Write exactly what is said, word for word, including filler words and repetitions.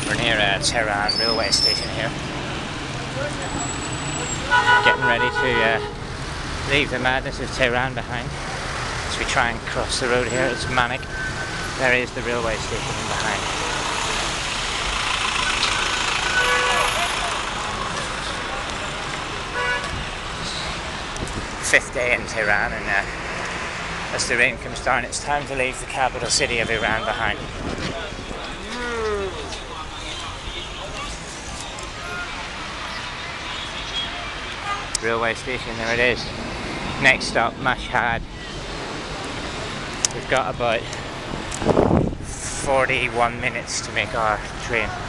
We're near uh, Tehran railway station here. Getting ready to uh, leave the madness of Tehran behind as we try and cross the road here. It's manic. There is the railway station in behind. Fifth day in Tehran, and uh, as the rain comes down, it's time to leave the capital city of Iran behind. Railway station, there it is. Next stop, Mashhad. We've got about forty-one minutes to make our train.